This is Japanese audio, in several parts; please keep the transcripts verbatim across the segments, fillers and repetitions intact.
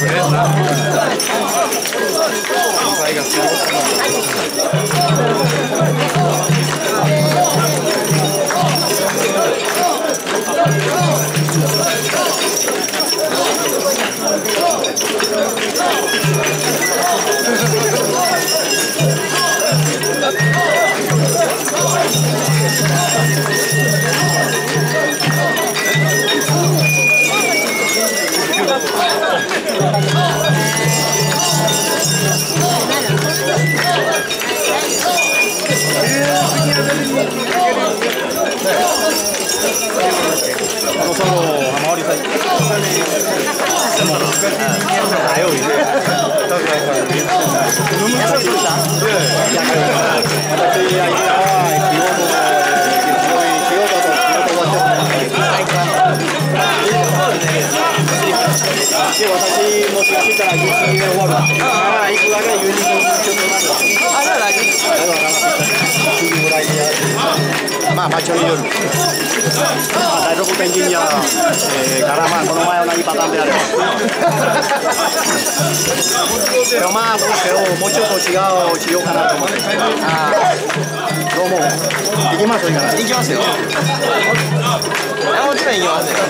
まあマッチョによる。まあ第六ペンギンや、えー、からまあこの前同じパターンであれば。でもまあこの手をもうちょっと違うしようかなと思って。ああ、どうも。行きますよ。行きますよ。もちろん行きますよ。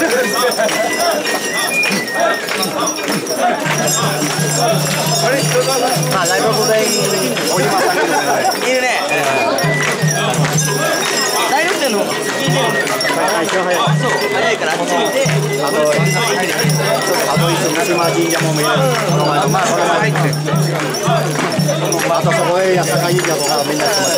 まあ第六ペンギンおりましたけどね。いるね。大学生の方が一番早い。そう、早いからあっち見て。あと、ちょっとあといつも島神社も見える。この前のまあこの前入って。あとそこへ八坂神社とかみんな来ま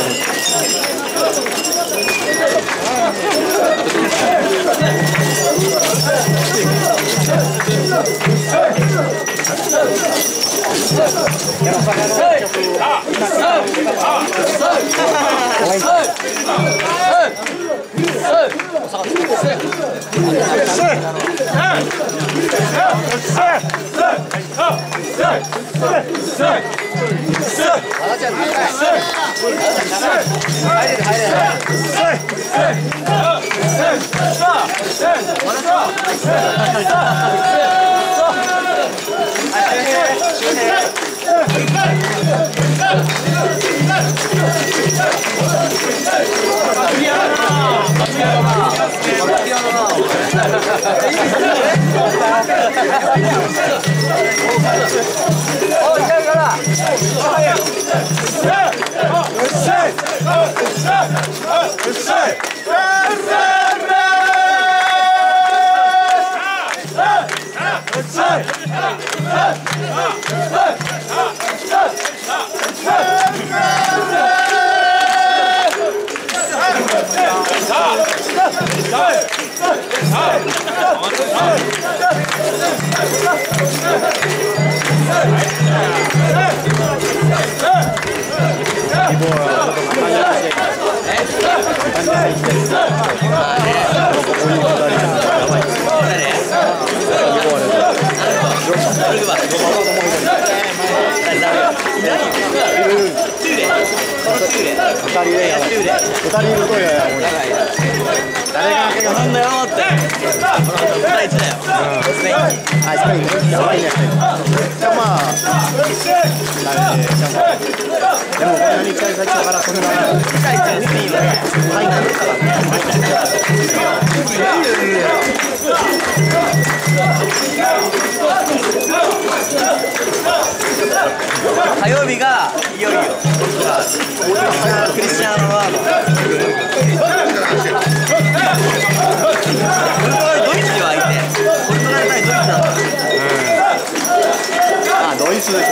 火曜日がいよいよクリスチャーノ・ロナウド。ドイツにはいて、ポルトガル対ドイツなんだ。ああ、ドイツでし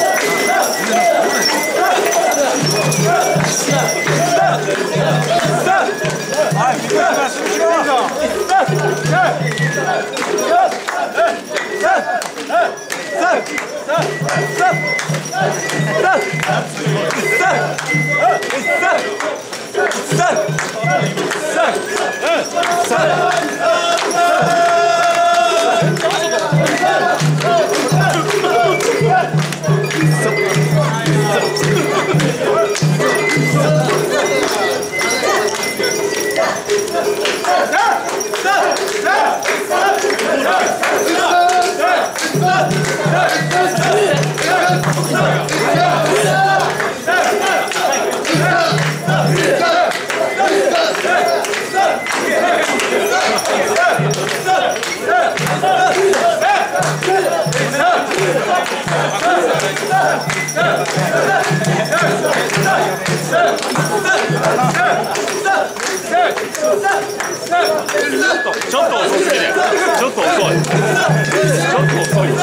ょ。Stop! とちょっと遅すぎる。ちょっと遅い。ちょっと遅い。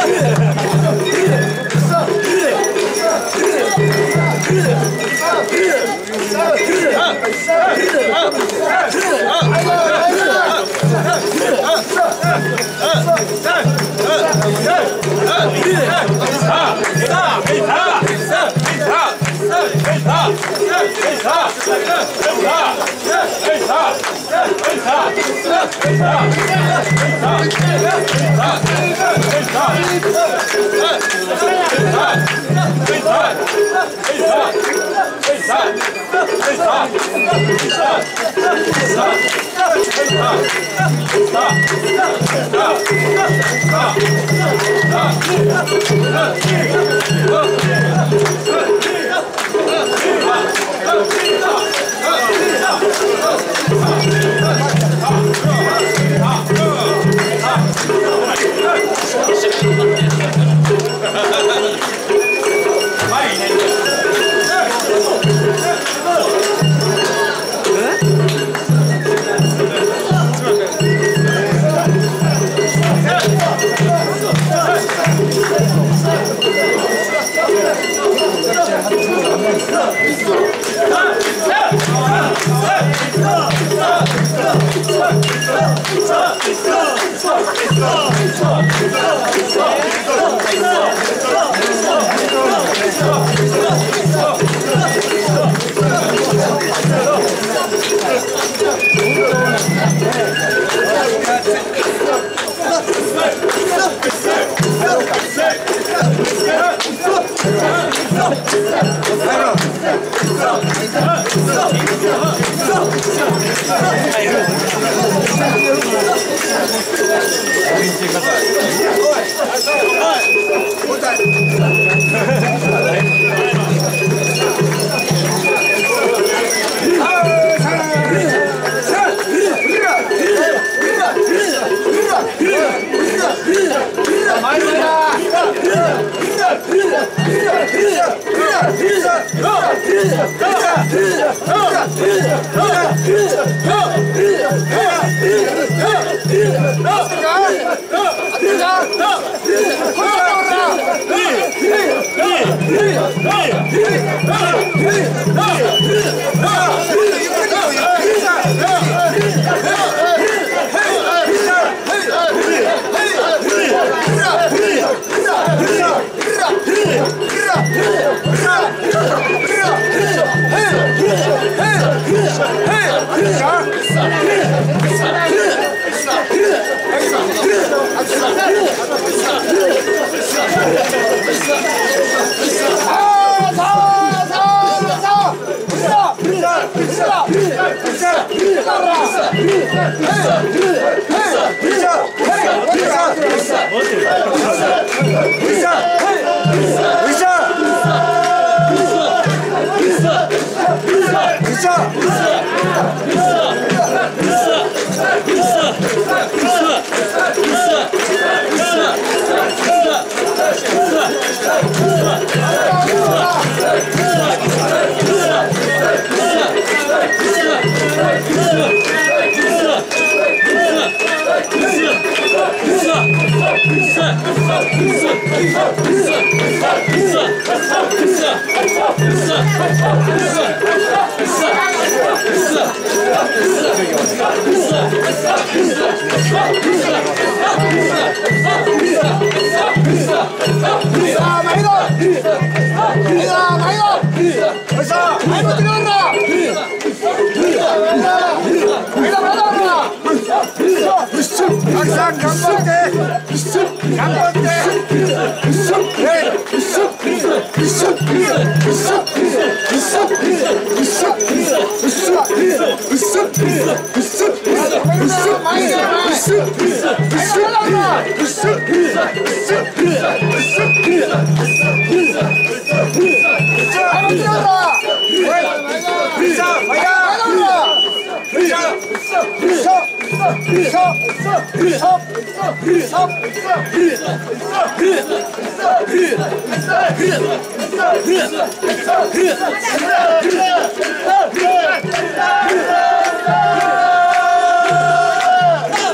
Hey!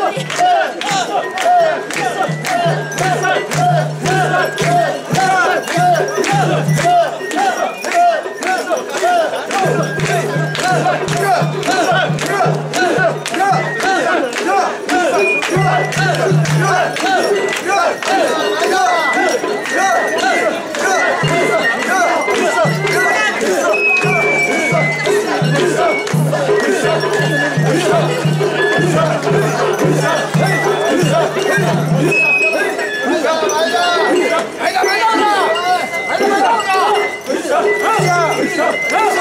Hey!